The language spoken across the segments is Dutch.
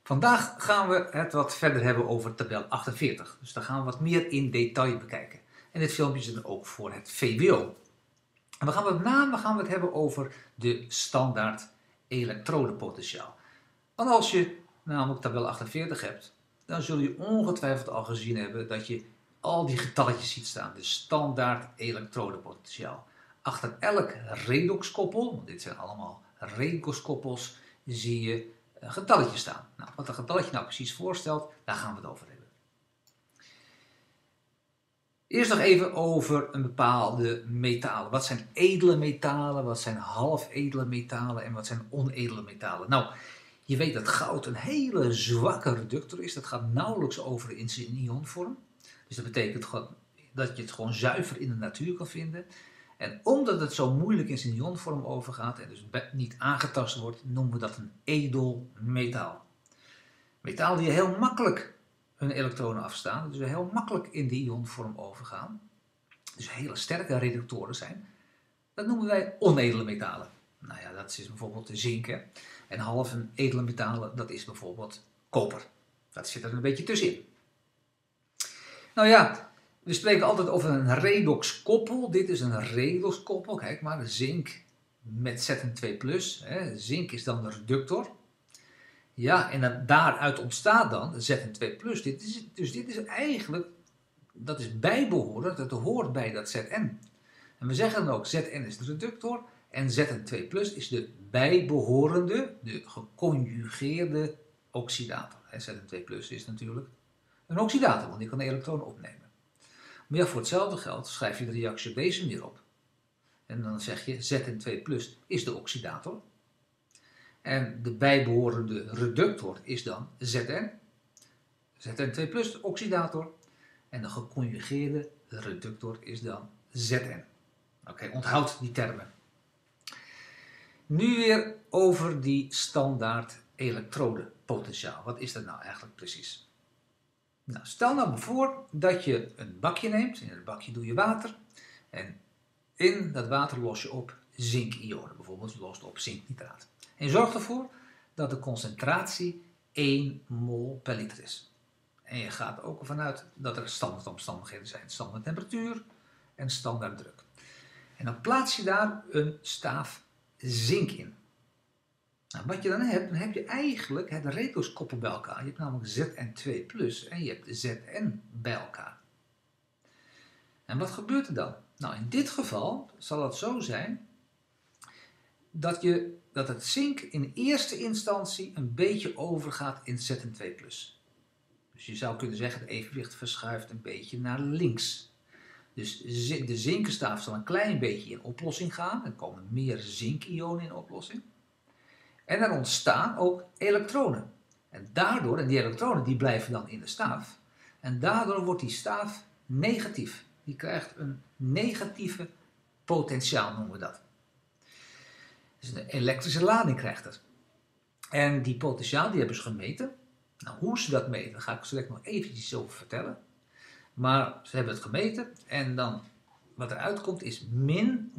Vandaag gaan we het wat verder hebben over tabel 48. Dus daar gaan we wat meer in detail bekijken. En dit filmpje is dan ook voor het VWO. En we gaan met name het hebben over de standaard elektrodepotentiaal. Want als je namelijk tabel 48 hebt, dan zul je ongetwijfeld al gezien hebben dat je al die getalletjes ziet staan. De standaard elektrodepotentiaal. Achter elk redoxkoppel, want dit zijn allemaal redoxkoppels, zie je een getalletje staan. Nou, wat een getalletje nou precies voorstelt, daar gaan we het over hebben. Eerst nog even over een bepaalde metalen. Wat zijn edele metalen, wat zijn half edele metalen en wat zijn onedele metalen? Nou, je weet dat goud een hele zwakke reductor is. Dat gaat nauwelijks over in zijn ionvorm. Dus dat betekent dat je het gewoon zuiver in de natuur kan vinden. En omdat het zo moeilijk in zijn ionvorm overgaat en dus niet aangetast wordt, noemen we dat een edel metaal. Metaal die heel makkelijk hun elektronen afstaan, dus heel makkelijk in de ionvorm overgaan, dus hele sterke reductoren zijn, dat noemen wij onedele metalen. Nou ja, dat is bijvoorbeeld de zink. Hè? En half een edele metalen, dat is bijvoorbeeld koper. Dat zit er een beetje tussenin. Nou ja, we spreken altijd over een redoxkoppel. Dit is een redoxkoppel. Kijk maar, zink met Zn2+. Hè. Zink is dan de reductor. Ja, en daaruit ontstaat dan Zn2+. Dit is eigenlijk, dat is bijbehorend, dat hoort bij dat Zn. En we zeggen dan ook, Zn is de reductor en Zn2+ is de bijbehorende, de geconjugeerde oxidator. Zn2+ is natuurlijk een oxidator, want die kan de elektronen opnemen. Maar ja, voor hetzelfde geld schrijf je de reactie op deze manier op. En dan zeg je Zn2+ is de oxidator. En de bijbehorende reductor is dan Zn. Zn2+ de oxidator. En de geconjugeerde reductor is dan Zn. Oké, onthoud die termen. Nu weer over die standaard elektrodepotentiaal. Wat is dat nou eigenlijk precies? Nou, stel nou voor dat je een bakje neemt. In het bakje doe je water. En in dat water los je op zinkionen. Bijvoorbeeld je lost op zinknitraat. En je zorgt ervoor dat de concentratie 1 mol per liter is. En je gaat ook ervan uit dat er standaardomstandigheden zijn. Standaard temperatuur en standaard druk. En dan plaats je daar een staaf zink in. Nou, wat je dan heb je eigenlijk het redoxkoppel bij elkaar. Je hebt namelijk Zn2+ en je hebt Zn bij elkaar. En wat gebeurt er dan? Nou, in dit geval zal het zo zijn dat het zink in eerste instantie een beetje overgaat in Zn2+. Dus je zou kunnen zeggen, het evenwicht verschuift een beetje naar links. Dus de zinkenstaaf zal een klein beetje in oplossing gaan. Er komen meer zinkionen in oplossing. En er ontstaan ook elektronen. En die elektronen die blijven dan in de staaf. En daardoor wordt die staaf negatief. Die krijgt een negatieve potentiaal, noemen we dat. Dus een elektrische lading krijgt het. En die potentiaal die hebben ze gemeten. Nou, hoe ze dat meten, daar ga ik zo direct nog eventjes over vertellen. Maar ze hebben het gemeten en dan wat eruit komt is min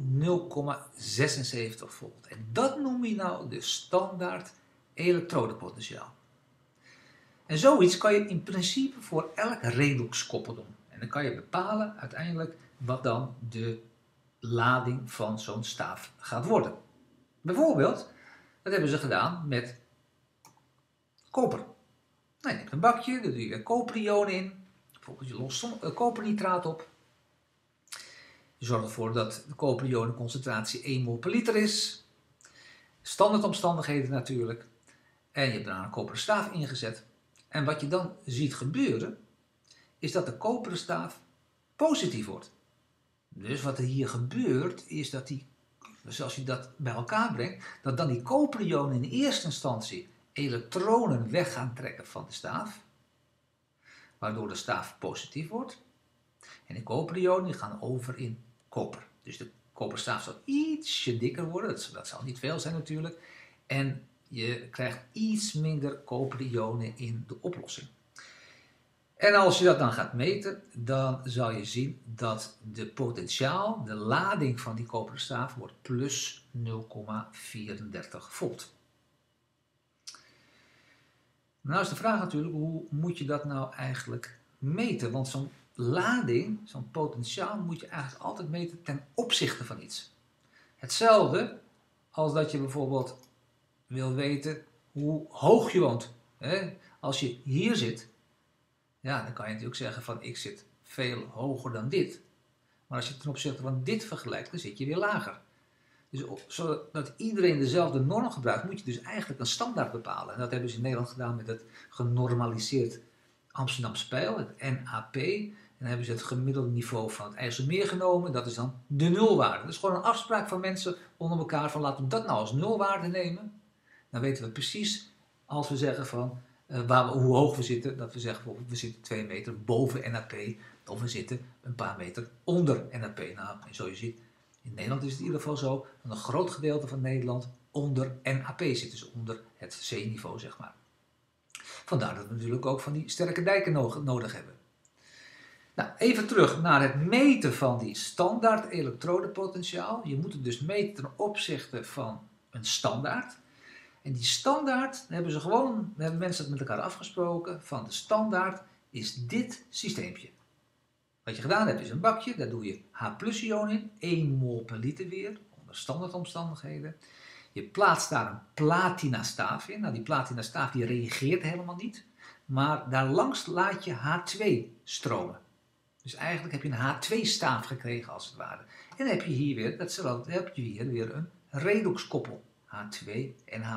0,76 volt. En dat noem je nou de standaard elektrodepotentiaal. En zoiets kan je in principe voor elk redoxkoppel doen. En dan kan je bepalen uiteindelijk wat dan de lading van zo'n staaf gaat worden. Bijvoorbeeld, dat hebben ze gedaan met koper. Nou, je hebt een bakje, daar doe je koperionen in. Bijvoorbeeld je lost kopernitraat op. Je zorgt ervoor dat de koperionenconcentratie 1 mol per liter is. Standaardomstandigheden natuurlijk. En je hebt daarna een koperen staaf ingezet. En wat je dan ziet gebeuren, is dat de koperen staaf positief wordt. Dus wat er hier gebeurt, is dat dus als je dat bij elkaar brengt, dat dan die koperionen in eerste instantie elektronen weg gaan trekken van de staaf. Waardoor de staaf positief wordt. En de koperionen gaan over in koper. Dus de koperstaaf zal ietsje dikker worden. Dat zal niet veel zijn natuurlijk. En je krijgt iets minder koperionen in de oplossing. En als je dat dan gaat meten, dan zal je zien dat de potentiaal, de lading van die koperen staaf, wordt plus 0,34 volt. Nou is de vraag natuurlijk, hoe moet je dat nou eigenlijk meten? Want zo'n lading, zo'n potentiaal, moet je eigenlijk altijd meten ten opzichte van iets. Hetzelfde als dat je bijvoorbeeld wil weten hoe hoog je woont. Als je hier zit, ja, dan kan je natuurlijk zeggen van ik zit veel hoger dan dit. Maar als je ten opzichte van dit vergelijkt, dan zit je weer lager. Dus zodat iedereen dezelfde norm gebruikt, moet je dus eigenlijk een standaard bepalen. En dat hebben ze in Nederland gedaan met het genormaliseerd Amsterdamse Pijl, het NAP. En dan hebben ze het gemiddelde niveau van het IJsselmeer genomen. Dat is dan de nulwaarde. Dat is gewoon een afspraak van mensen onder elkaar van laten we dat nou als nulwaarde nemen. Dan weten we precies als we zeggen van hoe hoog we zitten. Dat we zeggen bijvoorbeeld we zitten 2 meter boven NAP of we zitten een paar meter onder NAP. Nou, zoals je ziet, in Nederland is het in ieder geval zo dat een groot gedeelte van Nederland onder NAP zit. Dus onder het zeeniveau, zeg maar. Vandaar dat we natuurlijk ook van die sterke dijken nodig hebben. Nou, even terug naar het meten van die standaard elektrodepotentiaal. Je moet het dus meten ten opzichte van een standaard. En die standaard hebben mensen het met elkaar afgesproken, van de standaard is dit systeempje. Wat je gedaan hebt is een bakje, daar doe je H+-ion in, 1 mol per liter weer, onder standaardomstandigheden. Je plaatst daar een platinastaaf in. Nou, die platinastaaf die reageert helemaal niet, maar daarlangs laat je H2 stromen. Dus eigenlijk heb je een H2-staaf gekregen als het ware. En dan heb je hier weer een redoxkoppel, H2 en H+.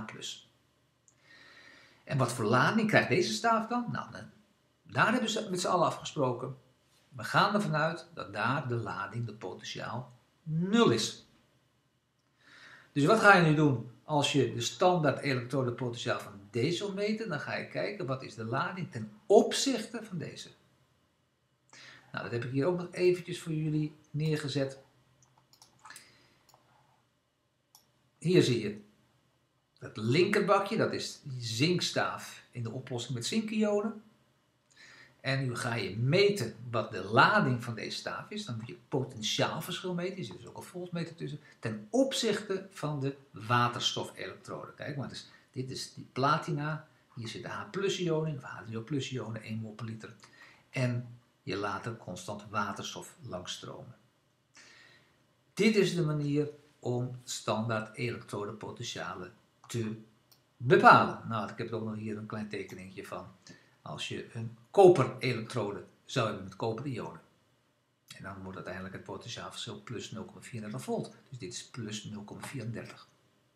En wat voor lading krijgt deze staaf dan? Nou, daar hebben ze met z'n allen afgesproken. We gaan ervan uit dat daar de lading, de potentiaal, 0 is. Dus wat ga je nu doen als je de standaard elektrodepotentiaal van deze wil meten? Dan ga je kijken wat is de lading ten opzichte van deze. Nou, dat heb ik hier ook nog eventjes voor jullie neergezet. Hier zie je het linkerbakje, dat is die zinkstaaf in de oplossing met zinkionen. En nu ga je meten wat de lading van deze staaf is. Dan moet je het potentiaalverschil meten. Er zit dus ook een voltmeter tussen. Ten opzichte van de waterstofelektrode. Kijk maar, dus dit is die platina. Hier zitten H+-ionen in, of H2O+-ionen, 1 mol per liter. En je laat er constant waterstof langs stromen. Dit is de manier om standaard elektrodepotentialen te bepalen. Nou, ik heb ook nog hier een klein tekeningetje van. Als je een koperelektrode zou hebben met koperionen. En dan wordt uiteindelijk het potentiaalverschil plus 0,34 volt. Dus dit is plus 0,34.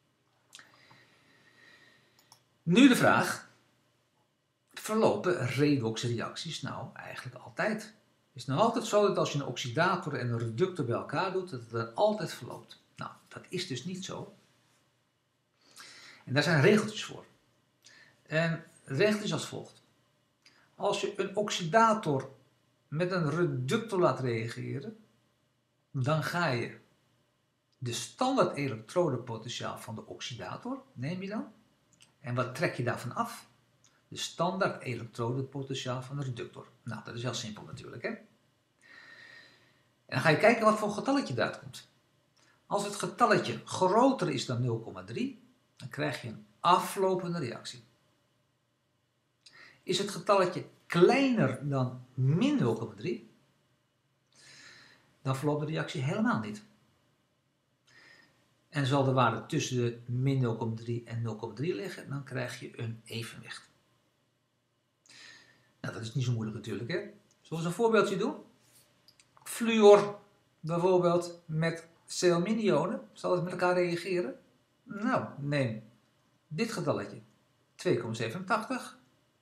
Nu de vraag. Verlopen redoxreacties nou eigenlijk altijd? Het is nou altijd zo dat als je een oxidator en een reductor bij elkaar doet, dat het er altijd verloopt. Nou, dat is dus niet zo. En daar zijn regeltjes voor. En het regel is als volgt. Als je een oxidator met een reductor laat reageren, dan ga je de standaard elektrodepotentiaal van de oxidator, neem je dan, en wat trek je daarvan af? De standaard elektrodepotentiaal van de reductor. Nou, dat is heel simpel natuurlijk, hè? En dan ga je kijken wat voor getalletje eruit komt. Als het getalletje groter is dan 0,3, dan krijg je een aflopende reactie. Is het getalletje kleiner dan min 0,3, dan verloopt de reactie helemaal niet. En zal de waarde tussen de min 0,3 en 0,3 liggen, dan krijg je een evenwicht. Nou, dat is niet zo moeilijk natuurlijk, hè? Zullen we een voorbeeldje doen? Fluor bijvoorbeeld met CO-ionen, zal het met elkaar reageren? Nou, neem dit getalletje, 2,87.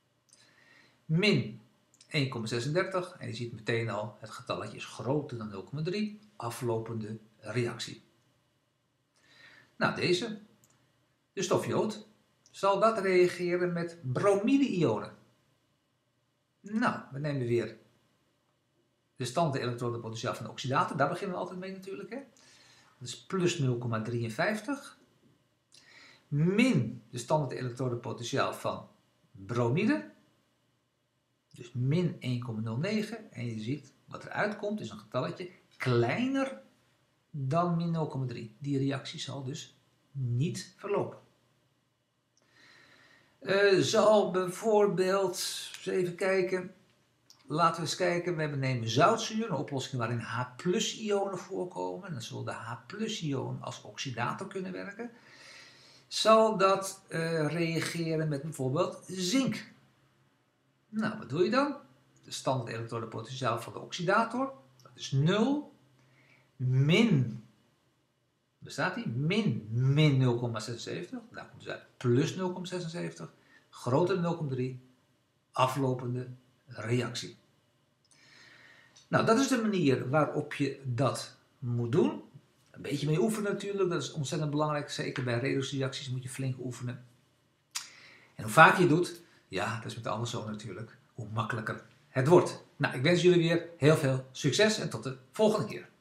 Min 1,36 en je ziet meteen al, het getalletje is groter dan 0,3, aflopende reactie. Nou, deze, de stof jood, zal dat reageren met bromide-ionen. Nou, we nemen weer de standaard elektrodepotentiaal van de oxidator, daar beginnen we altijd mee natuurlijk, hè. Dat is plus 0,53, min de standaard elektrodepotentiaal van bromide, dus min 1,09 en je ziet wat eruit komt is een getalletje kleiner dan min 0,3. Die reactie zal dus niet verlopen. Zal bijvoorbeeld, eens even kijken, laten we eens kijken, we nemen zoutzuur, een oplossing waarin H+-ionen voorkomen. Dan zal de H+-ion als oxidator kunnen werken. Zal dat reageren met bijvoorbeeld zink? Nou, wat doe je dan? De standaard elektrodepotentiaal van de oxidator, dat is 0, min, daar staat hij, min 0,76, daar komt dus uit plus 0,76, groter dan 0,3, aflopende reactie. Nou, dat is de manier waarop je dat moet doen. Een beetje mee oefenen natuurlijk, dat is ontzettend belangrijk. Zeker bij redoxreacties moet je flink oefenen. En hoe vaker je doet, ja, dat is met alles zo natuurlijk, hoe makkelijker het wordt. Nou, ik wens jullie weer heel veel succes en tot de volgende keer.